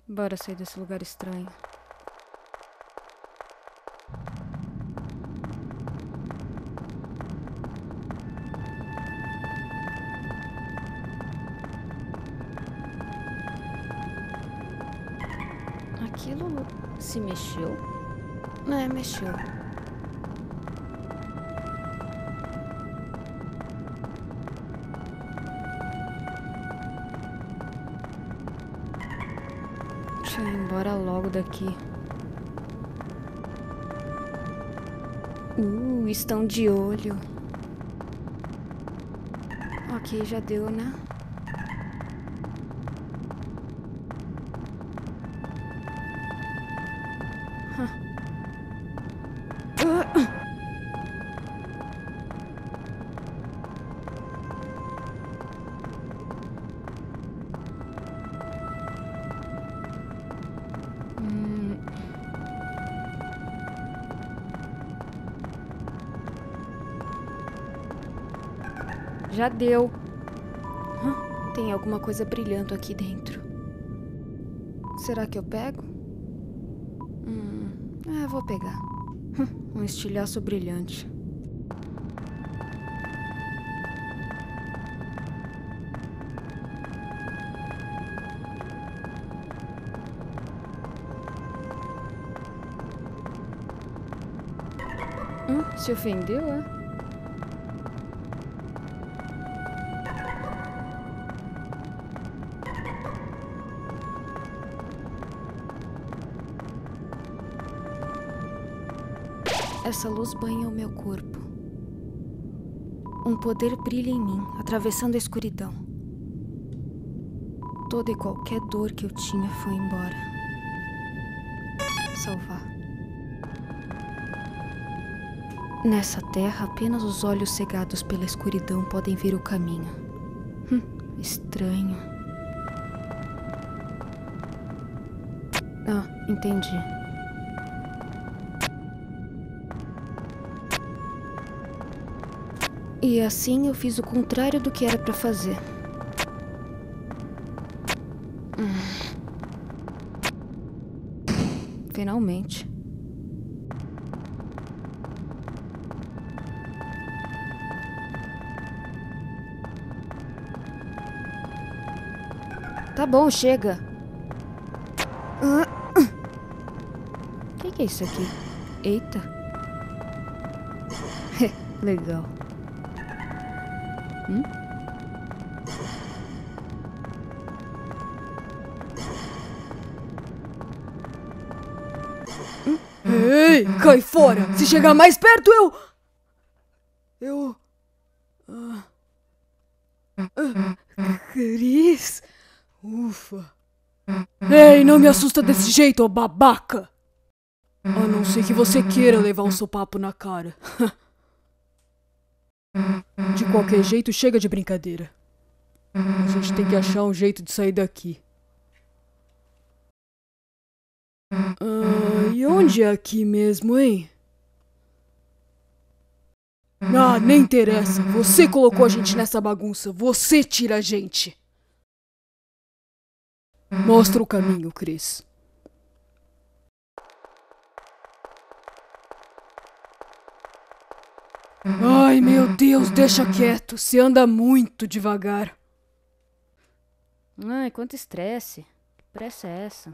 Bora sair desse lugar estranho. Aquilo se mexeu? É, mexeu. Deixa eu ir embora logo daqui. Estão de olho. Ok, já deu, né? Já deu. Tem alguma coisa brilhando aqui dentro. Será que eu pego? Vou pegar. Um estilhaço brilhante. Se ofendeu, é? Essa luz banha o meu corpo. Um poder brilha em mim, atravessando a escuridão. Toda e qualquer dor que eu tinha foi embora. Salvar. Nessa terra, apenas os olhos cegados pela escuridão podem ver o caminho. Estranho. Entendi. E assim eu fiz o contrário do que era pra fazer. Finalmente. Tá bom, chega. O que é isso aqui? Eita. Legal. Ei, cai fora! Se chegar mais perto, Chris? Ufa. Ei, não me assusta desse jeito, ô babaca! A não ser que você queira levar um sopapo na cara. De qualquer jeito, chega de brincadeira. A gente tem que achar um jeito de sair daqui. E onde é aqui mesmo, hein? Nem interessa. Você colocou a gente nessa bagunça. Você tira a gente. Mostra o caminho, Chris. Ai, meu Deus, deixa quieto. Você anda muito devagar. Ai, quanto estresse. Que pressa é essa?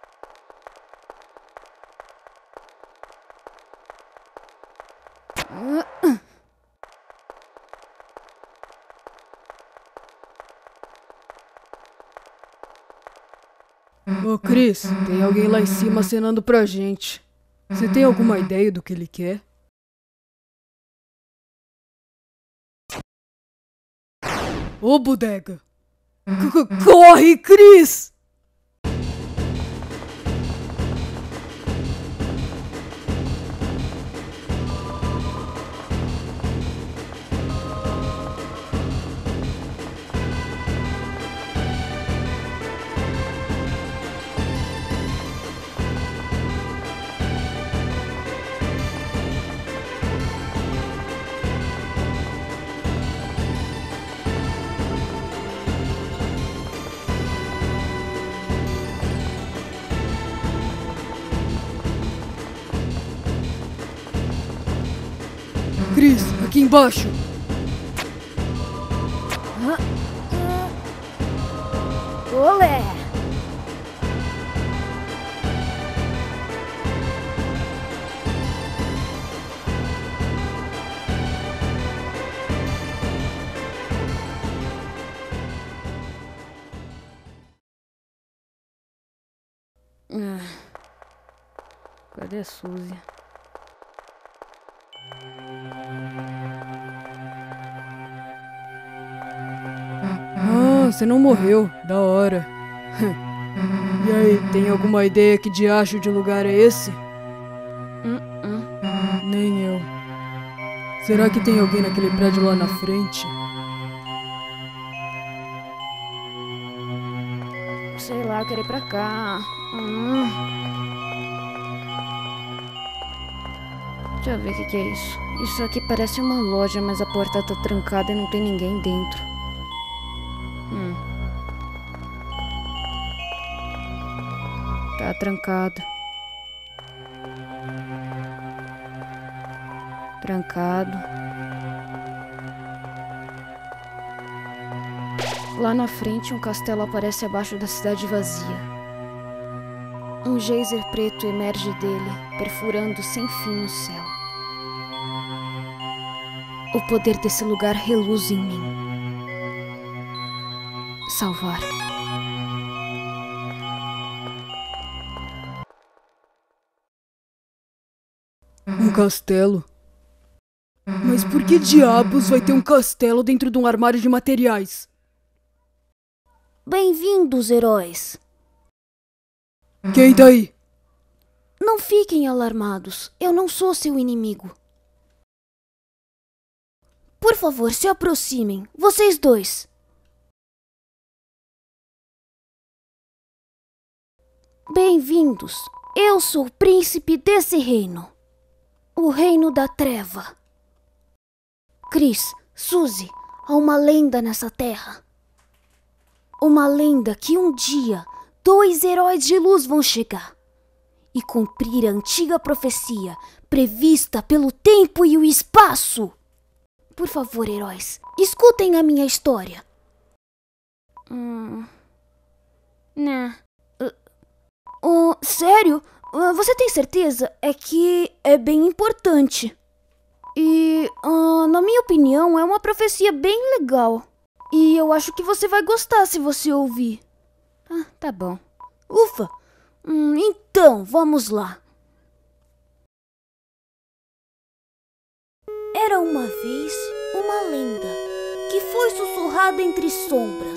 Ô, Chris, tem alguém lá em cima acenando pra gente. Você tem alguma ideia do que ele quer? Ô, bodega! Corre, Chris! aqui embaixo. Olé! Cadê a Suzy? Você não morreu. Da hora. E aí, tem alguma ideia que diacho de lugar é esse? Nem eu. Será que tem alguém naquele prédio lá na frente? Sei lá, quero ir pra cá. Deixa eu ver o que é isso. Isso aqui parece uma loja, mas a porta tá trancada e não tem ninguém dentro. Tá trancado. Trancado. Lá na frente, um castelo aparece abaixo da cidade vazia. Um geyser preto emerge dele, perfurando sem fim o céu. O poder desse lugar reluz em mim. Salvar. Um castelo? Mas por que diabos vai ter um castelo dentro de um armário de materiais? Bem-vindos, heróis. Quem tá aí? Não fiquem alarmados. Eu não sou seu inimigo. Por favor, se aproximem. Vocês dois. Bem-vindos. Eu sou o príncipe desse reino. O Reino da Treva. Chris, Suzy, há uma lenda nessa terra. Uma lenda que um dia 2 heróis de luz vão chegar e cumprir a antiga profecia prevista pelo tempo e o espaço. Por favor, heróis, escutem a minha história. Né. Sério? Você tem certeza? É que é bem importante. E, na minha opinião, é uma profecia bem legal. E eu acho que você vai gostar se você ouvir. Tá bom. Ufa! Então, vamos lá. Era uma vez uma lenda que foi sussurrada entre sombras.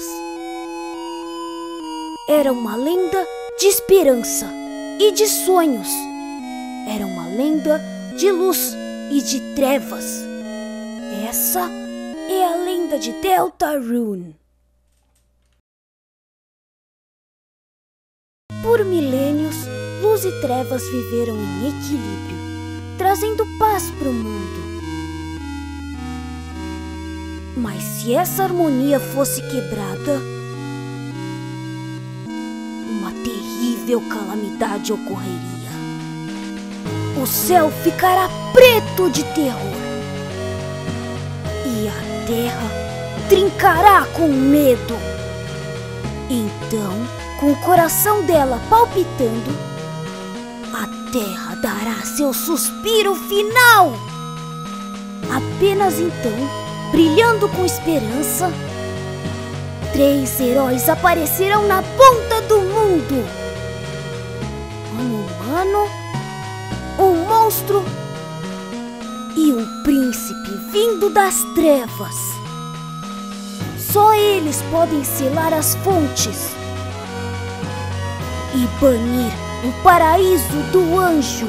Era uma lenda de esperança e de sonhos. Era uma lenda de luz e de trevas. Essa é a lenda de Deltarune. Por milênios, luz e trevas viveram em equilíbrio, trazendo paz para o mundo. Mas se essa harmonia fosse quebrada, uma terrível calamidade ocorreria. O céu ficará preto de terror e a terra trincará com medo. Então, com o coração dela palpitando, a terra dará seu suspiro final. Apenas então, brilhando com esperança, 3 heróis aparecerão na ponta do mundo. Um humano, um monstro e um príncipe vindo das trevas. Só eles podem selar as fontes e banir o paraíso do anjo.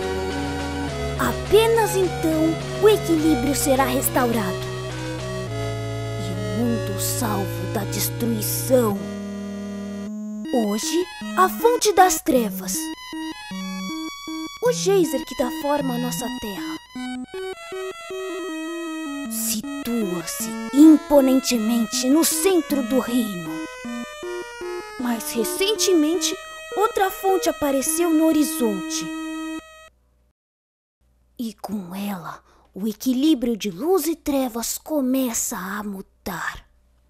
Apenas então o equilíbrio será restaurado e o mundo salvo da destruição. Hoje, a fonte das trevas, o geyser que dá forma à nossa terra, situa-se imponentemente no centro do reino. Mas recentemente, outra fonte apareceu no horizonte. E com ela, o equilíbrio de luz e trevas começa a mudar.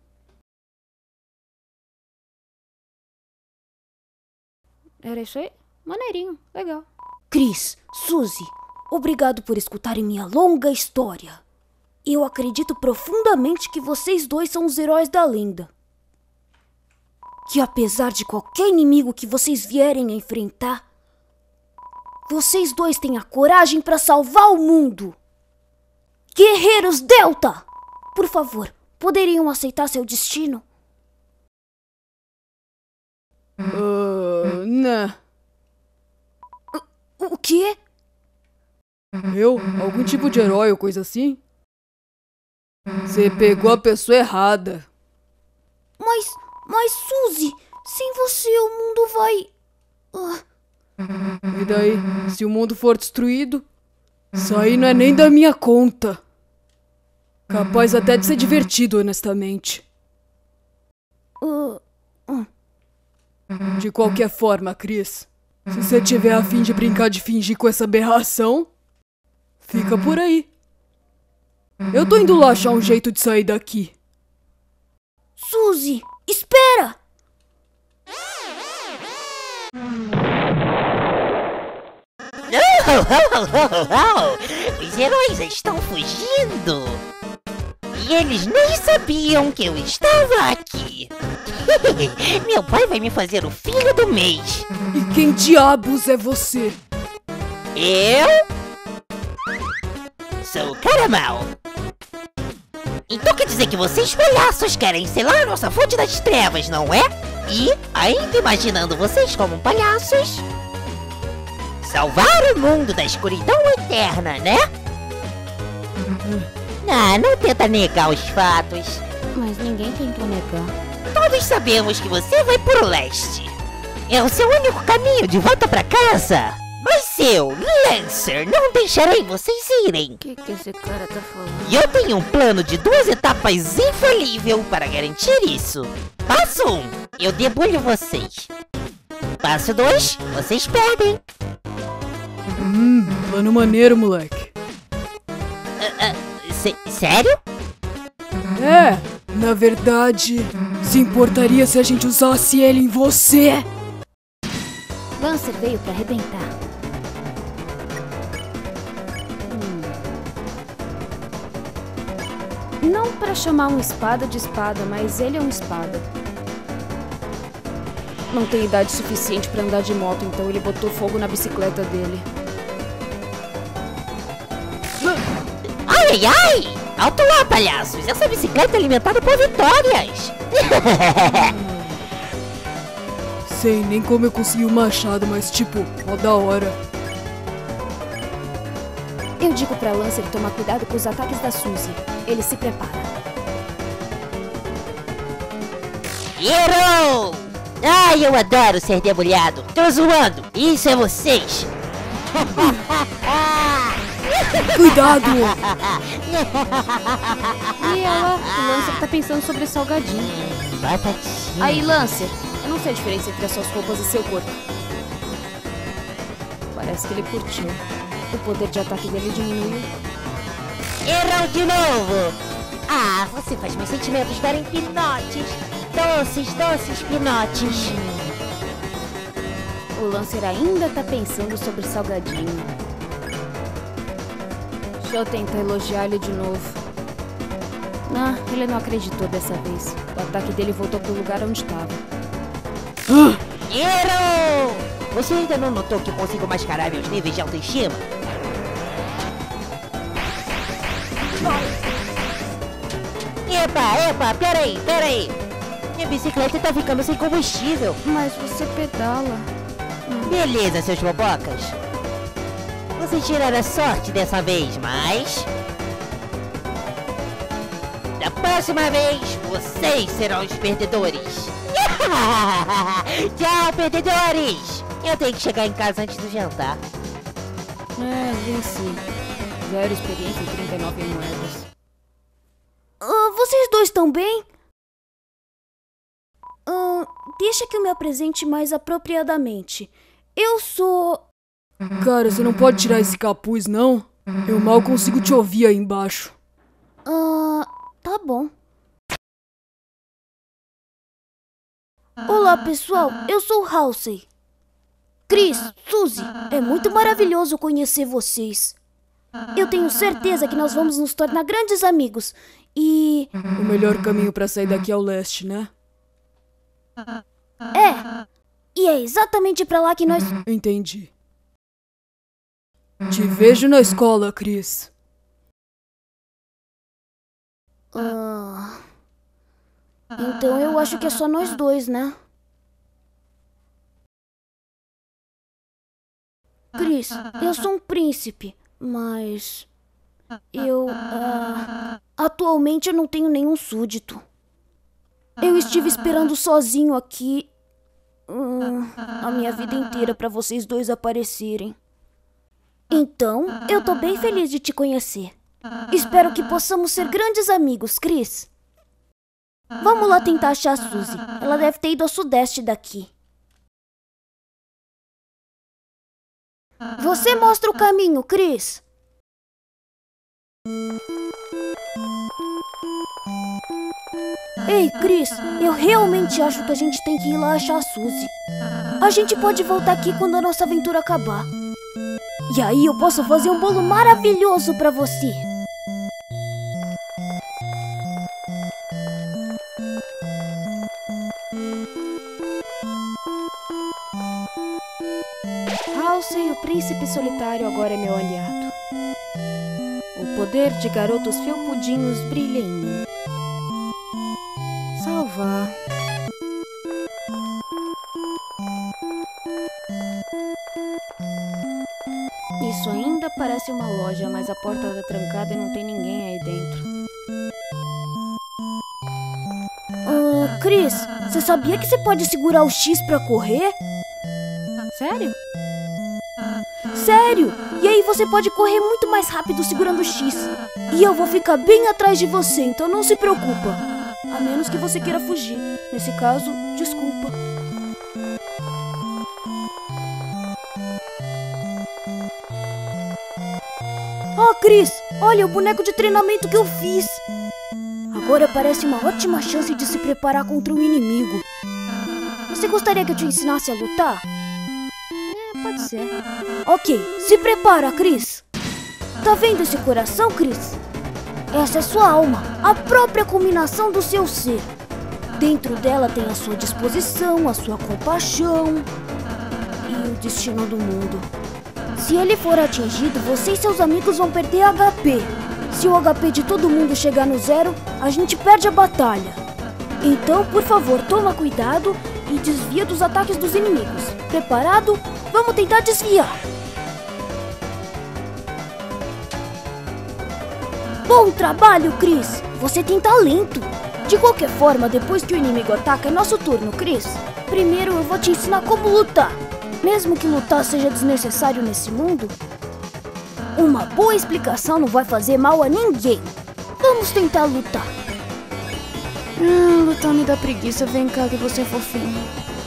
Era isso aí? Maneirinho, legal. Chris, Suzy, obrigado por escutarem minha longa história. Eu acredito profundamente que vocês dois são os heróis da lenda. Que apesar de qualquer inimigo que vocês vierem a enfrentar, vocês dois têm a coragem para salvar o mundo. Guerreiros Delta! Por favor, poderiam aceitar seu destino? Né. O quê? Eu? Algum tipo de herói ou coisa assim? Você pegou a pessoa errada. Mas Suzy, sem você o mundo vai... E daí, se o mundo for destruído, isso aí não é nem da minha conta. Capaz até de ser divertido, honestamente. De qualquer forma, Chris, se você tiver a fim de brincar de fingir com essa aberração, fica por aí. Eu tô indo lá achar um jeito de sair daqui. Suzy, espera! Os heróis estão fugindo. E eles nem sabiam que eu estava aqui. Meu pai vai me fazer o filho do mês. E quem diabos é você? Eu sou o Caramel. Então quer dizer que vocês palhaços querem selar nossa fonte das trevas, não é? E, ainda imaginando vocês como palhaços, salvar o mundo da escuridão eterna, né? Não tenta negar os fatos. Mas ninguém tentou negar. Todos sabemos que você vai pro leste. É o seu único caminho de volta pra casa. Mas eu, Lancer, não deixarei vocês irem. O que esse cara tá falando? E eu tenho um plano de 2 etapas infalível para garantir isso. Passo 1, eu debulho vocês. Passo 2, vocês perdem. Plano maneiro, moleque. Sério? É, na verdade, se importaria se a gente usasse ele em você? Lancer veio pra arrebentar. Não pra chamar um espada de espada, mas ele é um espada. Não tem idade suficiente pra andar de moto, então ele botou fogo na bicicleta dele. Ai! Alto lá, palhaços! Essa bicicleta é alimentada por vitórias! Sei nem como eu consegui o machado, mas tipo, ó da hora. Eu digo pra Lancer tomar cuidado com os ataques da Suzy. Ele se prepara. Hero! Ai, eu adoro ser debulhado! Tô zoando! Isso é vocês! Cuidado! E ela, o Lancer tá pensando sobre salgadinho. Batatinha. Aí, Lancer, eu não sei a diferença entre as suas roupas e seu corpo. Parece que ele curtiu. O poder de ataque dele diminuiu. Errou de novo! Ah, você faz meus sentimentos darem pinotes! Doces pinotes! O Lancer ainda tá pensando sobre salgadinho. Deixa eu tentar elogiar ele de novo. Não, ele não acreditou dessa vez. O ataque dele voltou pro lugar onde estava. Errou! Você ainda não notou que eu consigo mascarar meus níveis de autoestima? Epa, peraí! Minha bicicleta tá ficando sem combustível. Mas você pedala. Beleza, seus bobocas. Vocês tiraram a sorte dessa vez, mas... da próxima vez, vocês serão os perdedores. Tchau, perdedores! Eu tenho que chegar em casa antes do jantar. Venci. 0 experiência e 39 moedas. Vocês dois estão bem? Deixa que eu me apresente mais apropriadamente. Eu sou... Cara, você não pode tirar esse capuz, não? Eu mal consigo te ouvir aí embaixo. Tá bom. Olá, pessoal. Eu sou Halsey. Chris, Suzy, é muito maravilhoso conhecer vocês. Eu tenho certeza que nós vamos nos tornar grandes amigos. E... O melhor caminho pra sair daqui é o leste, né? E é exatamente pra lá que nós... Entendi. Te vejo na escola, Chris. Então eu acho que é só nós dois, né? Chris, eu sou um príncipe, mas... Atualmente eu não tenho nenhum súdito. Eu estive esperando sozinho aqui... a minha vida inteira pra vocês dois aparecerem. Então, eu tô bem feliz de te conhecer. Espero que possamos ser grandes amigos, Chris. Vamos lá tentar achar a Suzy. Ela deve ter ido ao sudeste daqui. Você mostra o caminho, Chris. Ei, Chris, eu realmente acho que a gente tem que ir lá achar a Suzy. A gente pode voltar aqui quando a nossa aventura acabar. E aí eu posso fazer um bolo maravilhoso pra você. Halsey, o príncipe solitário, agora é meu aliado. O poder de garotos felpudinhos brilha em mim. Salvar. Isso ainda parece uma loja, mas a porta está trancada e não tem ninguém aí dentro. Chris, você sabia que você pode segurar o X pra correr? Sério? Sério! E aí você pode correr muito mais rápido segurando o X. E eu vou ficar bem atrás de você, então não se preocupa. A menos que você queira fugir. Nesse caso, desculpa. Chris, olha o boneco de treinamento que eu fiz. Agora parece uma ótima chance de se preparar contra um inimigo. Você gostaria que eu te ensinasse a lutar? Pode ser. Ok, se prepara, Chris. Tá vendo esse coração, Chris? Essa é sua alma, a própria culminação do seu ser. Dentro dela tem a sua disposição, a sua compaixão e o destino do mundo. Se ele for atingido, você e seus amigos vão perder HP. Se o HP de todo mundo chegar no zero, a gente perde a batalha. Então, por favor, toma cuidado e desvia dos ataques dos inimigos. Preparado? Vamos tentar desviar. Bom trabalho, Chris! Você tem talento. De qualquer forma, depois que o inimigo ataca, é nosso turno, Chris. Primeiro eu vou te ensinar como lutar. Mesmo que lutar seja desnecessário nesse mundo, uma boa explicação não vai fazer mal a ninguém. Vamos tentar lutar. Lutar me dá preguiça. Vem cá que você é fofinho.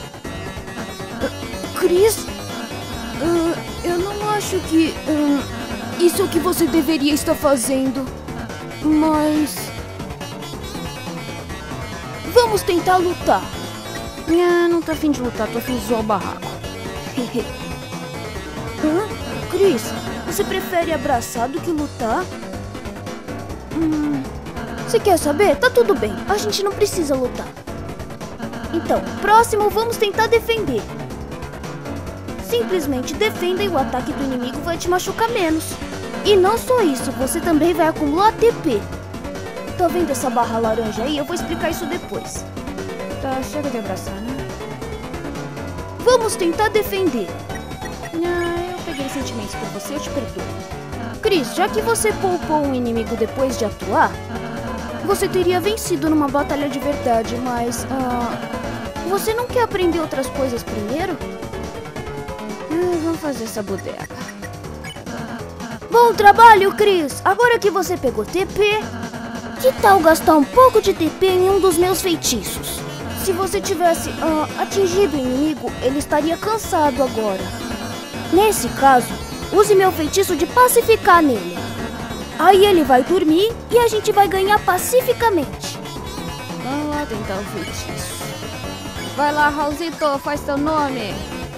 Chris? Eu não acho que isso é o que você deveria estar fazendo. Mas... vamos tentar lutar. Não tô a fim de lutar, tô a fim de zoar o barraco. Chris, você prefere abraçar do que lutar? Você quer saber? Tá tudo bem, a gente não precisa lutar. Então, próximo vamos tentar defender. Simplesmente defenda e o ataque do inimigo vai te machucar menos. E não só isso, você também vai acumular TP. Tá vendo essa barra laranja aí? Eu vou explicar isso depois. Tá, chega de abraçar, né? Vamos tentar defender. Eu peguei sentimentos por você, eu te perdoo. Chris, já que você poupou um inimigo depois de atuar, você teria vencido numa batalha de verdade, mas... você não quer aprender outras coisas primeiro? Vamos fazer essa bodega. Bom trabalho, Chris! Agora que você pegou TP, que tal gastar um pouco de TP em um dos meus feitiços? Se você tivesse atingido o inimigo, ele estaria cansado agora. Nesse caso, use meu feitiço de pacificar nele. Aí ele vai dormir e a gente vai ganhar pacificamente. Vamos lá tentar o feitiço. Vai lá, Raulzito, faz teu nome.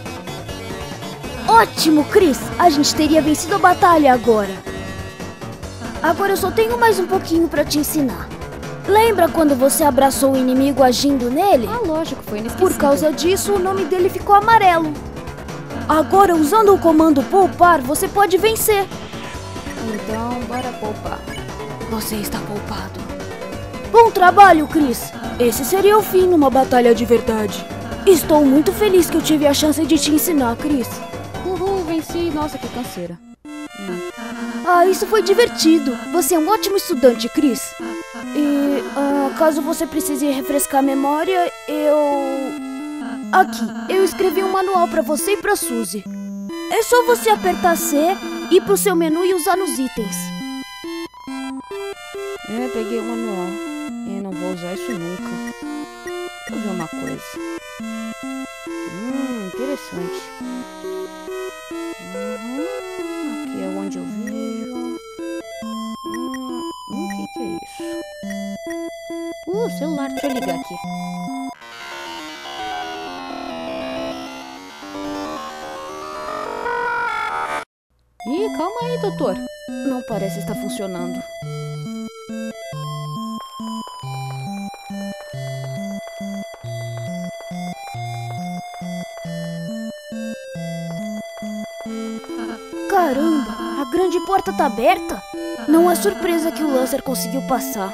Ótimo, Chris! A gente teria vencido a batalha agora. Agora eu só tenho mais um pouquinho pra te ensinar. Lembra quando você abraçou o inimigo agindo nele? Ah, lógico, foi inesquecível. Por causa disso, o nome dele ficou amarelo. Agora, usando o comando poupar, você pode vencer. Então, bora poupar. Você está poupado. Bom trabalho, Chris. Esse seria o fim numa batalha de verdade. Estou muito feliz que eu tive a chance de te ensinar, Chris. Uhul, venci. Nossa, que canseira. Ah, isso foi divertido. Você é um ótimo estudante, Chris. E, caso você precise refrescar a memória, Aqui, eu escrevi um manual pra você e pra Suzy. É só você apertar C, ir pro seu menu e usar nos itens. Peguei o manual. E não vou usar isso nunca. Deixa eu ver uma coisa. Interessante. Aqui é onde eu vejo. O que é isso? Celular, deixa eu ligar aqui. Ih, calma aí, doutor. Não parece estar funcionando. Caramba, a grande porta tá aberta. Não é surpresa que o Lancer conseguiu passar.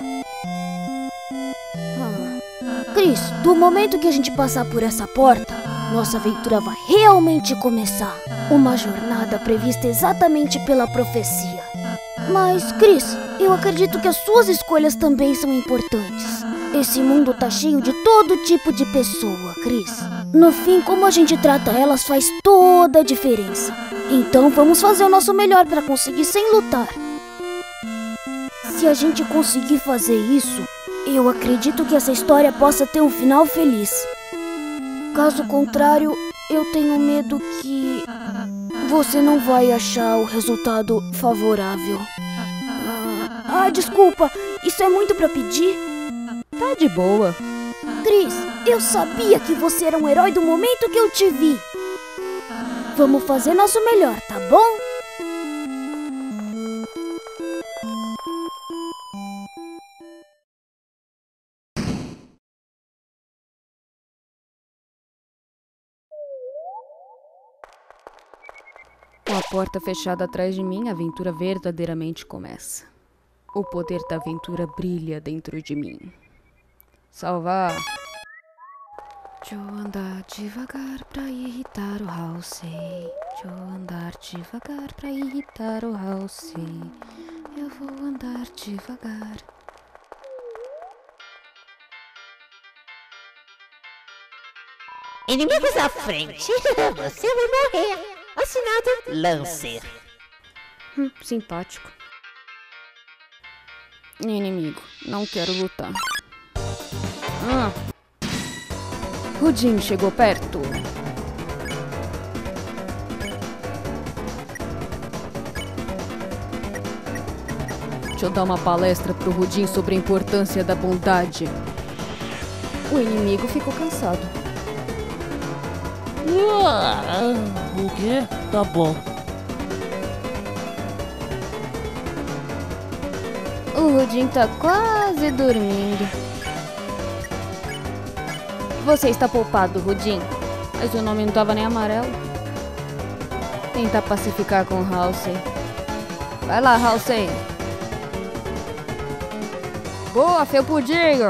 Chris, do momento que a gente passar por essa porta, nossa aventura vai realmente começar. Uma jornada prevista exatamente pela profecia. Mas, Chris, eu acredito que as suas escolhas também são importantes. Esse mundo tá cheio de todo tipo de pessoa, Chris. No fim, como a gente trata elas faz toda a diferença. Então vamos fazer o nosso melhor para conseguir sem lutar. Se a gente conseguir fazer isso, eu acredito que essa história possa ter um final feliz. Caso contrário, eu tenho medo que você não vai achar o resultado favorável. Desculpa, isso é muito pra pedir? Tá de boa. Chris, eu sabia que você era um herói do momento que eu te vi. Vamos fazer nosso melhor, tá bom? Com a porta fechada atrás de mim, a aventura verdadeiramente começa. O poder da aventura brilha dentro de mim. Salvar. Deixa eu andar devagar pra irritar o Halsey. Deixa eu andar devagar pra irritar o Halsey. Eu vou andar devagar. Inimigos à frente. Você vai morrer. Assinado Lancer. Simpático. Inimigo, não quero lutar. Rudin chegou perto. Deixa eu dar uma palestra pro Rudin sobre a importância da bondade. O inimigo ficou cansado. O quê? Tá bom. O Rudin tá quase dormindo. Você está poupado, Rudin. Mas o nome não tava nem amarelo. Tenta pacificar com o Halsey. Vai lá, Halsey. Boa, felpudinho.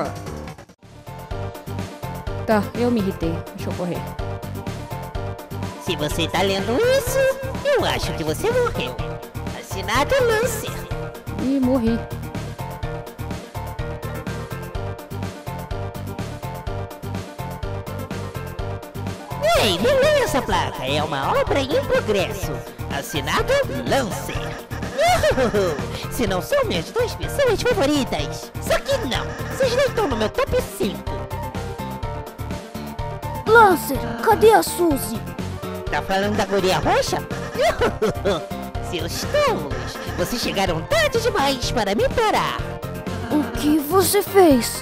Tá, eu me irritei. Deixa eu correr. Se você tá lendo isso, eu acho que você morreu. Assinado Lancer. Ih, morri. Ei, não leia essa placa. É uma obra em progresso. Assinado Lancer. Se não são minhas 2 pessoas favoritas. Só que não. Vocês não estão no meu top 5. Lancer, cadê a Suzy? Tá falando da guria roxa? Seus tolos, vocês chegaram tarde demais para me parar. O que você fez?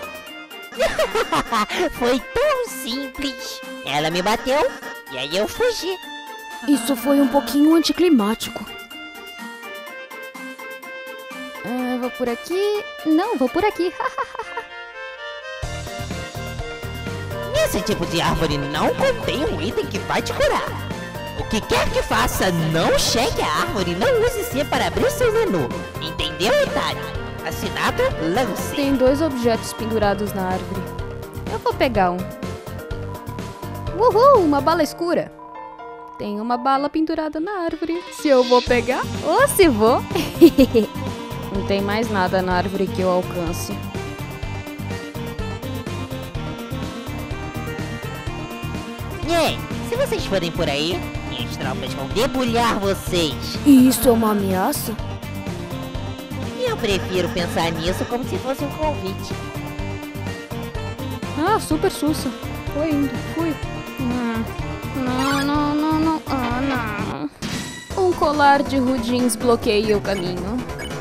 Foi tão simples. Ela me bateu e aí eu fugi. Isso foi um pouquinho anticlimático. Vou por aqui. Não, vou por aqui. Esse tipo de árvore não contém um item que vai te curar. O que quer que faça, não cheque a árvore e não use C para abrir seu menu. Entendeu, otário? Assinado Lance. Tem 2 objetos pendurados na árvore. Eu vou pegar um. Uhul, uma bala escura. Tem uma bala pendurada na árvore. Se eu vou pegar ou se vou. Não tem mais nada na árvore que eu alcance. Ei, se vocês forem por aí, minhas tropas vão debulhar vocês. E isso é uma ameaça? Eu prefiro pensar nisso como se fosse um convite. Ah, super sussa. Foi indo, fui. Não. Ah, não. Um colar de rudins bloqueia o caminho.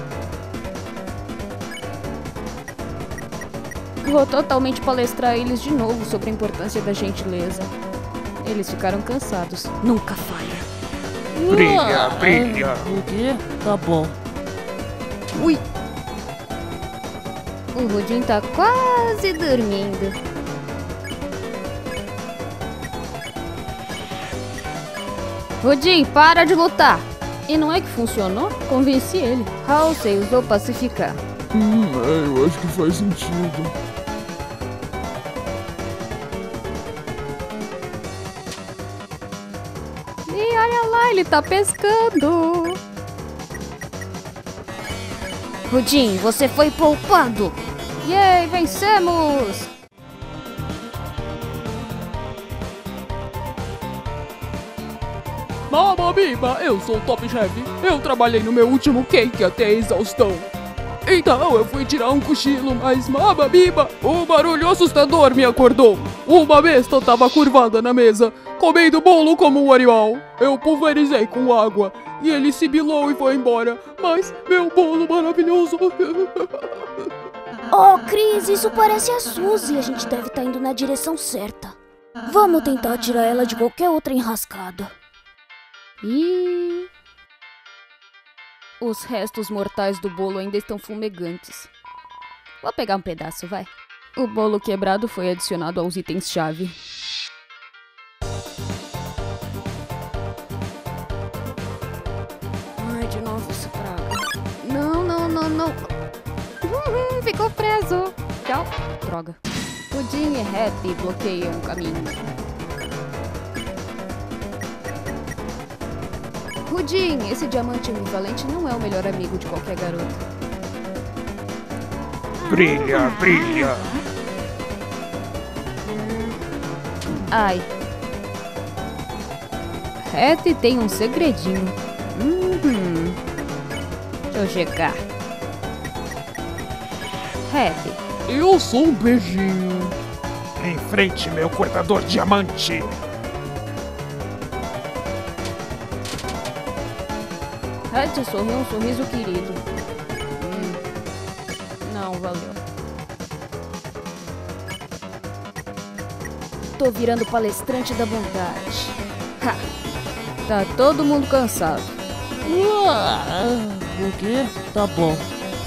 Vou totalmente palestrar eles de novo sobre a importância da gentileza. Eles ficaram cansados. Nunca falha. Brilha, brilha. O quê? Tá bom. Ui! O Rudin tá quase dormindo. Rudin, para de lutar! E não é que funcionou? Convenci ele. Halsey usou pacificar. Eu acho que faz sentido. E olha lá, ele tá pescando. Rudin, você foi poupado! Yay, vencemos! Mamma Biba, eu sou o Top Chef. Eu trabalhei no meu último cake até a exaustão. Então eu fui tirar um cochilo, mas Mamma Biba, um barulho assustador me acordou. Uma besta tava curvada na mesa, comendo bolo como um animal. Eu pulverizei com água e ele sibilou e foi embora. Mas meu bolo maravilhoso. Oh, Cris, isso parece a Suzy. A gente deve estar indo na direção certa. Vamos tentar tirar ela de qualquer outra enrascada. E os restos mortais do bolo ainda estão fumegantes. Vou pegar um pedaço, vai. O bolo quebrado foi adicionado aos itens-chave. Ai, de novo essa praga. Não. Ficou preso. Tchau. Droga. Pudim e Happy bloqueiam o caminho. Rudin, esse diamante ambivalente não é o melhor amigo de qualquer garota. Brilha, brilha. Ai. Hattie tem um segredinho. Deixa eu checar. Hattie. Eu sou um beijinho. Em frente, meu cortador diamante. Hattie sorriu um sorriso querido. Não, valeu. Tô virando palestrante da bondade. Ha. Tá todo mundo cansado. O quê? Tá bom.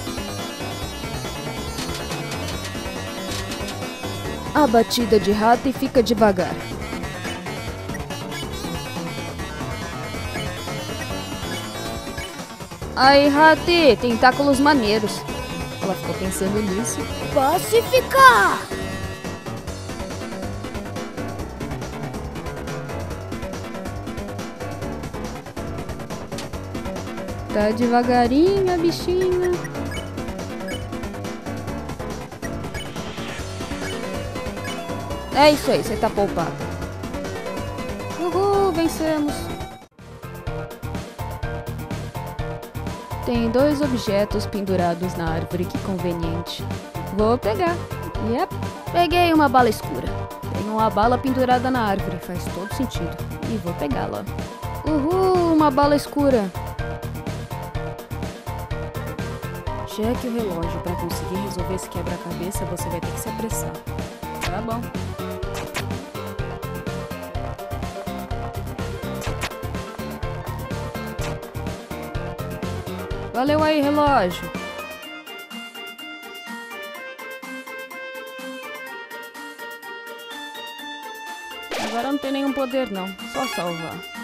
A batida de Hattie fica devagar. Aí, Hattie, tentáculos maneiros. Ela ficou pensando nisso. Pacificar! Tá devagarinho, a bichinha. É isso aí, você tá poupado. Uhul, vencemos. Tem 2 objetos pendurados na árvore, que conveniente. Vou pegar. Yep, peguei uma bala escura. Tem uma bala pendurada na árvore, faz todo sentido. E vou pegá-la. Uhul, uma bala escura. Cheque o relógio. Pra conseguir resolver esse quebra-cabeça, você vai ter que se apressar. Tá bom. Valeu aí, relógio. Agora não tem nenhum poder não, só salvar.